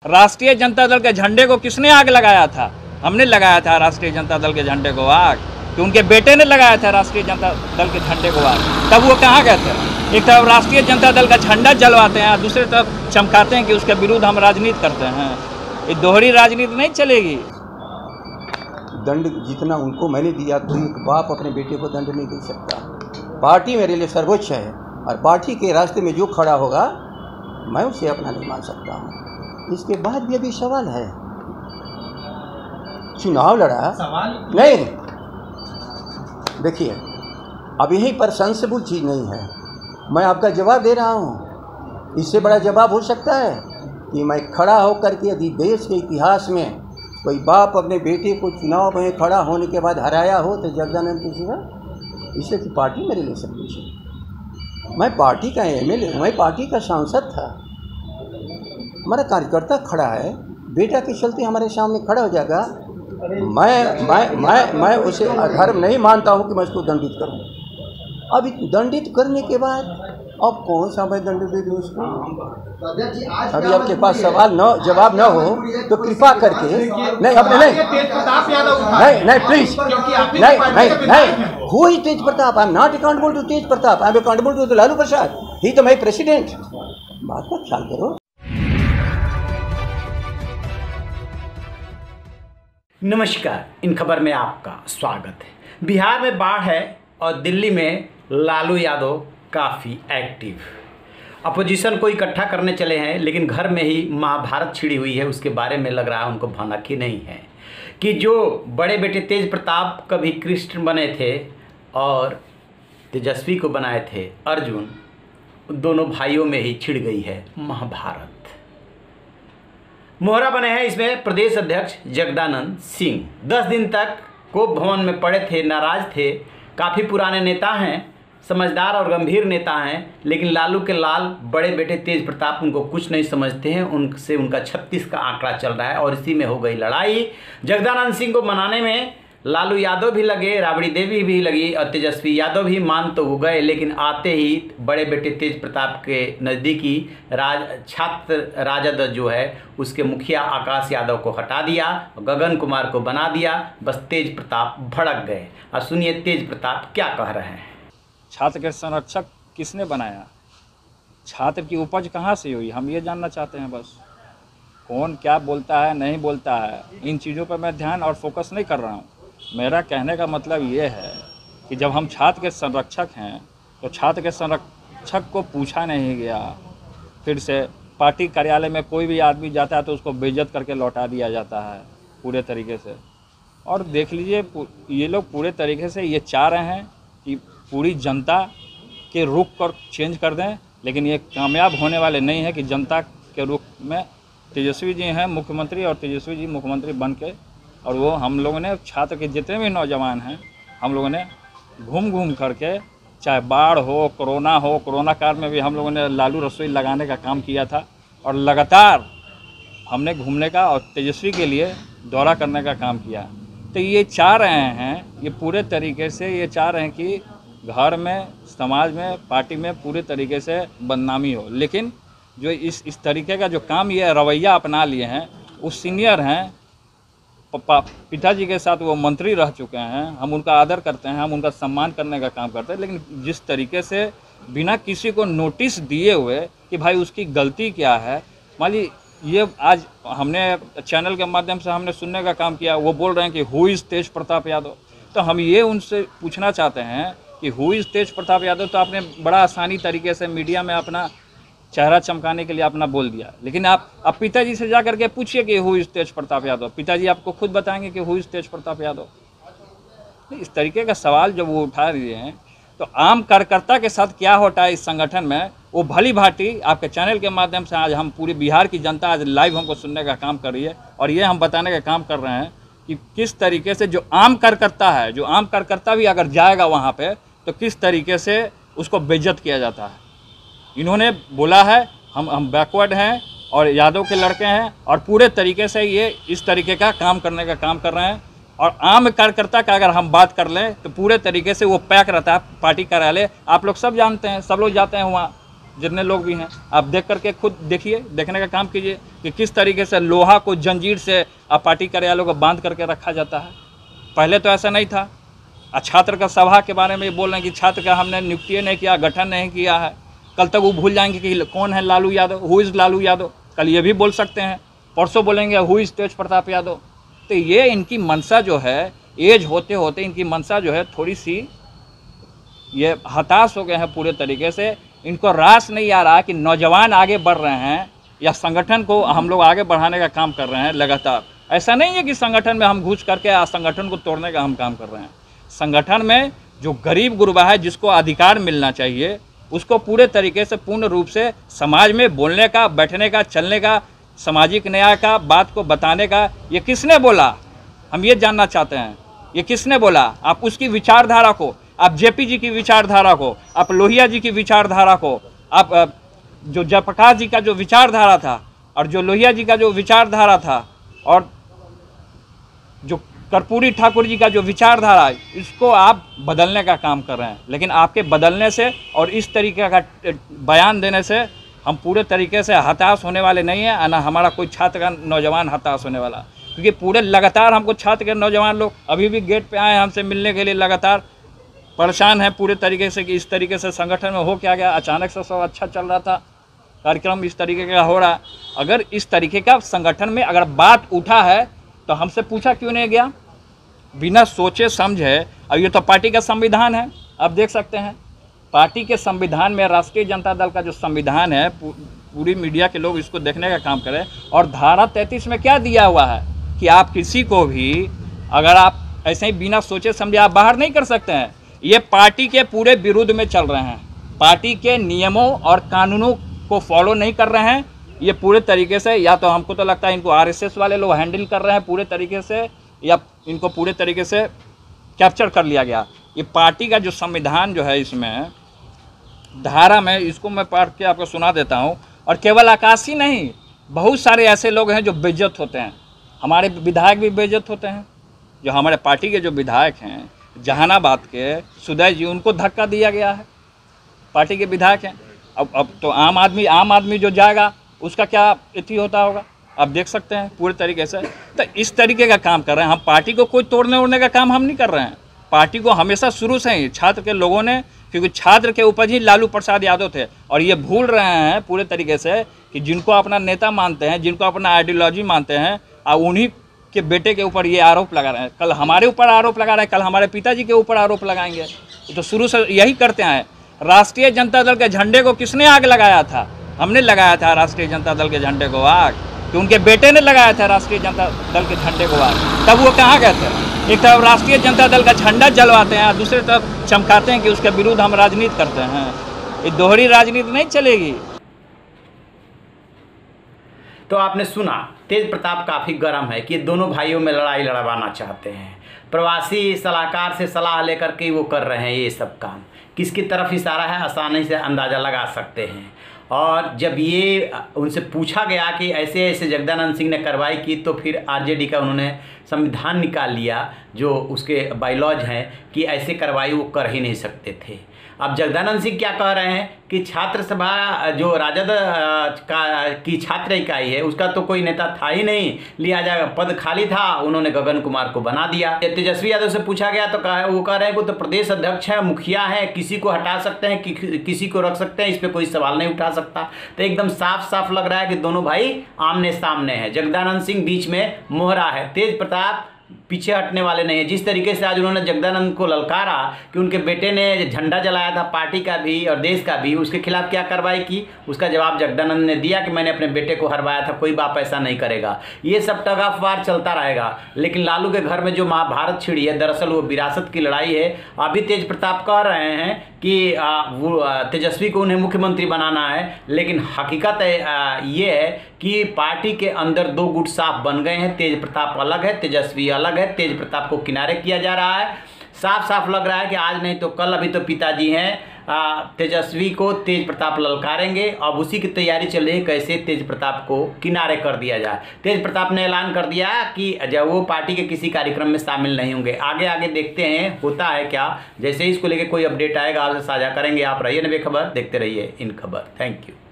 राष्ट्रीय जनता दल के झंडे को किसने आग लगाया था? हमने लगाया था राष्ट्रीय जनता दल के झंडे को आग, कि उनके बेटे ने लगाया था राष्ट्रीय जनता दल के झंडे को आग। तब वो कहाँ गए थे? एक तरफ राष्ट्रीय जनता दल का झंडा जलवाते हैं, दूसरी तरफ चमकाते हैं कि उसके विरुद्ध हम राजनीति करते हैं। ये दोहरी राजनीति नहीं चलेगी। दंड जितना उनको मैंने दिया, तो एक बाप अपने बेटे को दंड नहीं दे सकता। पार्टी मेरे लिए सर्वोच्च है, और पार्टी के रास्ते में जो खड़ा होगा मैं उसे अपना नहीं मान सकता हूँ। इसके बाद भी अभी सवाल है, चुनाव लड़ा सवाल नहीं। देखिए, अब यहीं पर सेंसिबल चीज़ नहीं है। मैं आपका जवाब दे रहा हूँ। इससे बड़ा जवाब हो सकता है कि मैं खड़ा होकर के यदि देश के इतिहास में कोई बाप अपने बेटे को चुनाव में खड़ा होने के बाद हराया हो तो जगदानंद के सिवा। इसलिए कि पार्टी मेरे लिए सब कुछ है। मैं पार्टी का एमएलए हूँ, मैं पार्टी का सांसद था। हमारा कार्यकर्ता खड़ा है, बेटा के चलते हमारे सामने खड़ा हो जाएगा। मैं उसे अधर्म नहीं मानता हूँ कि मैं उसको दंडित करूँ। अब दंडित करने के बाद अब कौन सा मैं दंड दे दूँ उसको? अभी आपके पास सवाल न जवाब न हो तो कृपा करके नहीं, अपने नहीं प्लीज नहीं। Who is Tej Pratap? I am not accountable to Tej Pratap, I am accountable to Lalu Prasad. ही तो मैं प्रेसिडेंट। बात का ख्याल करो। नमस्कार, इन खबर में आपका स्वागत है। बिहार में बाढ़ है और दिल्ली में लालू यादव काफ़ी एक्टिव। अपोजिशन को इकट्ठा करने चले हैं, लेकिन घर में ही महाभारत छिड़ी हुई है। उसके बारे में लग रहा है उनको भनक ही नहीं है कि जो बड़े बेटे तेज प्रताप कभी कृष्ण बने थे और तेजस्वी को बनाए थे अर्जुन, दोनों भाइयों में ही छिड़ गई है महाभारत। मोहरा बने हैं इसमें प्रदेश अध्यक्ष जगदानंद सिंह। 10 दिन तक कोप भवन में पड़े थे, नाराज थे। काफ़ी पुराने नेता हैं, समझदार और गंभीर नेता हैं, लेकिन लालू के लाल बड़े बेटे तेज प्रताप उनको कुछ नहीं समझते हैं। उनसे उनका 36 का आंकड़ा चल रहा है और इसी में हो गई लड़ाई। जगदानंद सिंह को मनाने में लालू यादव भी लगे, राबड़ी देवी भी लगी और तेजस्वी यादव भी मान तो हो गए, लेकिन आते ही बड़े बेटे तेज प्रताप के नज़दीकी छात्र राजद जो है उसके मुखिया आकाश यादव को हटा दिया, गगन कुमार को बना दिया। बस तेज प्रताप भड़क गए। और सुनिए तेज प्रताप क्या कह रहे हैं। छात्र के संरक्षक किसने बनाया? छात्र की उपज कहाँ से हुई? हम ये जानना चाहते हैं। बस कौन क्या बोलता है नहीं बोलता है, इन चीज़ों पर मैं ध्यान और फोकस नहीं कर रहा हूँ। मेरा कहने का मतलब ये है कि जब हम छात्र के संरक्षक हैं तो छात्र के संरक्षक को पूछा नहीं गया। फिर से पार्टी कार्यालय में कोई भी आदमी जाता है तो उसको बेइज्जत करके लौटा दिया जाता है पूरे तरीके से। और देख लीजिए, ये लोग पूरे तरीके से ये चाह रहे हैं कि पूरी जनता के रुख कर चेंज कर दें, लेकिन ये कामयाब होने वाले नहीं है कि जनता के रुख में तेजस्वी जी हैं मुख्यमंत्री और तेजस्वी जी मुख्यमंत्री बन के, और वो हम लोगों ने छात्र के जितने भी नौजवान हैं हम लोगों ने घूम घूम करके, चाहे बाढ़ हो, कोरोना काल में भी हम लोगों ने लालू रसोई लगाने का काम किया था और लगातार हमने घूमने का और तेजस्वी के लिए दौरा करने का काम किया। तो ये चाह रहे हैं, ये पूरे तरीके से ये चाह रहे हैं कि घर में, समाज में, पार्टी में पूरे तरीके से बदनामी हो। लेकिन जो इस तरीके का जो काम ये रवैया अपना लिए हैं, वो सीनियर हैं, पिताजी के साथ वो मंत्री रह चुके हैं। हम उनका आदर करते हैं, हम उनका सम्मान करने का काम करते हैं, लेकिन जिस तरीके से बिना किसी को नोटिस दिए हुए कि भाई उसकी गलती क्या है, मान ली ये आज हमने चैनल के माध्यम से हमने सुनने का काम किया, वो बोल रहे हैं कि हु इज़ तेज प्रताप यादव। तो हम ये उनसे पूछना चाहते हैं कि हु इज़ तेज प्रताप यादव। तो आपने बड़ा आसानी तरीके से मीडिया में अपना चेहरा चमकाने के लिए अपना बोल दिया, लेकिन आप पिताजी से जा करके पूछिए कि हु इज़ तेज प्रताप यादव। पिताजी आपको खुद बताएंगे कि हु इज़ तेज प्रताप यादव। इस तरीके का सवाल जब वो उठा रहे हैं तो आम कार्यकर्ता के साथ क्या होता है इस संगठन में, वो भली भांति आपके चैनल के माध्यम से आज हम पूरी बिहार की जनता आज लाइव हमको सुनने का काम कर रही है, और ये हम बताने का काम कर रहे हैं कि किस तरीके से जो आम कार्यकर्ता है, जो आम कार्यकर्ता भी अगर जाएगा वहाँ पे तो किस तरीके से उसको बेइज्जत किया जाता है। इन्होंने बोला है हम बैकवर्ड हैं और यादव के लड़के हैं, और पूरे तरीके से ये इस तरीके का काम करने का काम कर रहे हैं। और आम कार्यकर्ता का अगर हम बात कर लें तो पूरे तरीके से वो पैक रहता है पार्टी कार्यालय। आप लोग सब जानते हैं, सब लोग जाते हैं वहाँ, जितने लोग भी हैं, आप देख करके खुद देखिए, देखने का काम कीजिए कि किस तरीके से लोहा को जंजीर से पार्टी कार्यालयों को बांध करके रखा जाता है। पहले तो ऐसा नहीं था। छात्र का सभा के बारे में बोल रहे हैं कि छात्र का हमने नियुक्ति नहीं किया, गठन नहीं किया है। कल तक वो भूल जाएंगे कि कौन है लालू यादव, हु इज़ लालू यादव। कल ये भी बोल सकते हैं, परसों बोलेंगे हु इज़ तेज प्रताप यादव। तो ये इनकी मंशा जो है, एज होते होते इनकी मंशा जो है थोड़ी सी ये हताश हो गए हैं पूरे तरीके से। इनको रास नहीं आ रहा कि नौजवान आगे बढ़ रहे हैं या संगठन को हम लोग आगे बढ़ाने का काम कर रहे हैं लगातार। ऐसा नहीं है कि संगठन में हम घुस करके संगठन को तोड़ने का हम काम कर रहे हैं। संगठन में जो गरीब गुरबा है, जिसको अधिकार मिलना चाहिए, उसको पूरे तरीके से पूर्ण रूप से समाज में बोलने का, बैठने का, चलने का, सामाजिक न्याय का बात को बताने का, ये किसने बोला? हम ये जानना चाहते हैं, ये किसने बोला? आप उसकी विचारधारा को, आप जेपी जी की विचारधारा को, आप लोहिया जी की विचारधारा को, आप जो जयप्रकाश जी का जो विचारधारा था और जो लोहिया जी का जो विचारधारा था और जो कर्पूरी ठाकुर जी का जो विचारधारा, इसको आप बदलने का काम कर रहे हैं। लेकिन आपके बदलने से और इस तरीके का बयान देने से हम पूरे तरीके से हताश होने वाले नहीं हैं, ना हमारा कोई छात्र का नौजवान हताश होने वाला। क्योंकि पूरे लगातार हमको छात्र के नौजवान लोग अभी भी गेट पे आए हैं हमसे मिलने के लिए, लगातार परेशान हैं पूरे तरीके से कि इस तरीके से संगठन में हो क्या गया। अचानक से सब अच्छा चल रहा था, कार्यक्रम इस तरीके का हो रहा है। अगर इस तरीके का संगठन में अगर बात उठा है तो हमसे पूछा क्यों नहीं गया? बिना सोचे समझे। अब ये तो पार्टी का संविधान है, आप देख सकते हैं पार्टी के संविधान में, राष्ट्रीय जनता दल का जो संविधान है, पूरी मीडिया के लोग इसको देखने का काम करें। और धारा 33 में क्या दिया हुआ है कि आप किसी को भी अगर आप ऐसे ही बिना सोचे समझे आप बाहर नहीं कर सकते हैं। ये पार्टी के पूरे विरुद्ध में चल रहे हैं, पार्टी के नियमों और कानूनों को फॉलो नहीं कर रहे हैं। ये पूरे तरीके से, या तो हमको तो लगता है इनको आरएसएस वाले लोग हैंडल कर रहे हैं पूरे तरीके से, या इनको पूरे तरीके से कैप्चर कर लिया गया। ये पार्टी का जो संविधान जो है, इसमें धारा में, इसको मैं पढ़ के आपको सुना देता हूँ। और केवल आकाशी नहीं, बहुत सारे ऐसे लोग हैं जो बेइज्जत होते हैं। हमारे विधायक भी बेइज्जत होते हैं। जो हमारे पार्टी के जो विधायक हैं जहानाबाद के सुदय जी, उनको धक्का दिया गया है, पार्टी के विधायक हैं। अब तो आम आदमी जो जाएगा उसका क्या इति होता होगा, आप देख सकते हैं पूरे तरीके से। तो इस तरीके का काम कर रहे हैं हम। पार्टी को कोई तोड़ने ओड़ने का काम हम नहीं कर रहे हैं। पार्टी को हमेशा शुरू से ही छात्र के लोगों ने, क्योंकि छात्र के उपज ही लालू प्रसाद यादव थे, और ये भूल रहे हैं पूरे तरीके से कि जिनको अपना नेता मानते हैं, जिनको अपना आइडियोलॉजी मानते हैं, और उन्हीं के बेटे के ऊपर ये आरोप लगा रहे हैं। कल हमारे ऊपर आरोप लगा रहे हैं, कल हमारे पिताजी के ऊपर आरोप लगाएंगे। तो शुरू से यही करते आए। राष्ट्रीय जनता दल के झंडे को किसने आग लगाया था? हमने लगाया था राष्ट्रीय जनता दल के झंडे को आग, कि उनके बेटे ने लगाया था राष्ट्रीय जनता दल के झंडे को आग। तब वो कहाँ गए थे? एक तरफ राष्ट्रीय जनता दल का झंडा जलवाते हैं, दूसरी तरफ चमकाते हैं कि उसके विरुद्ध हम राजनीति करते हैं। ये दोहरी राजनीति नहीं चलेगी। तो आपने सुना, तेज प्रताप काफ़ी गर्म है कि दोनों भाइयों में लड़ाई लड़वाना चाहते हैं। प्रवासी सलाहकार से सलाह लेकर के वो कर रहे हैं ये सब काम। किसकी तरफ इशारा है आसानी से अंदाज़ा लगा सकते हैं। और जब ये उनसे पूछा गया कि ऐसे ऐसे जगदानंद सिंह ने कार्रवाई की, तो फिर आरजेडी का उन्होंने संविधान निकाल लिया, जो उसके बायलॉज हैं कि ऐसे कार्रवाई वो कर ही नहीं सकते थे। अब जगदानंद सिंह क्या कह रहे हैं कि छात्र सभा जो राजद की छात्र इकाई है, उसका तो कोई नेता था ही नहीं, लिहाजा पद खाली था, उन्होंने गगन कुमार को बना दिया। तेजस्वी यादव से पूछा गया तो वो कह रहे हैं कि तो प्रदेश अध्यक्ष है, मुखिया है, किसी को हटा सकते हैं, किसी को रख सकते हैं, इस पर कोई सवाल नहीं उठा सकता। तो एकदम साफ साफ लग रहा है कि दोनों भाई आमने सामने हैं। जगदानंद सिंह बीच में मोहरा है, तेज प्रताप पीछे हटने वाले नहीं है। जिस तरीके से आज उन्होंने जगदानंद को ललकारा कि उनके बेटे ने झंडा जलाया था पार्टी का भी और देश का भी, उसके खिलाफ क्या कार्रवाई की, उसका जवाब जगदानंद ने दिया कि मैंने अपने बेटे को हरवाया था, कोई बाप ऐसा नहीं करेगा। ये सब टग ऑफ वार चलता रहेगा। लेकिन लालू के घर में जो महाभारत छिड़ी है, दरअसल वो विरासत की लड़ाई है। अभी तेज प्रताप कह रहे हैं कि वो तेजस्वी को उन्हें मुख्यमंत्री बनाना है, लेकिन हकीकत ये है कि पार्टी के अंदर दो गुट साफ बन गए हैं। तेज प्रताप अलग है, तेजस्वी अलग है। तेज प्रताप को किनारे किया जा रहा है। साफ साफ लग रहा है कि आज नहीं तो कल, अभी तो पिताजी हैं तेजस्वी को तेज प्रताप ललकारेंगे। अब उसी की तैयारी चल रही है कैसे तेज प्रताप को किनारे कर दिया जाए। तेज प्रताप ने ऐलान कर दिया कि जब वो पार्टी के किसी कार्यक्रम में शामिल नहीं होंगे। आगे आगे देखते हैं होता है क्या। जैसे ही इसको लेकर कोई अपडेट आएगा आपसे साझा करेंगे। आप रहिए बेखबर, देखते रहिए इन खबर। Thank you.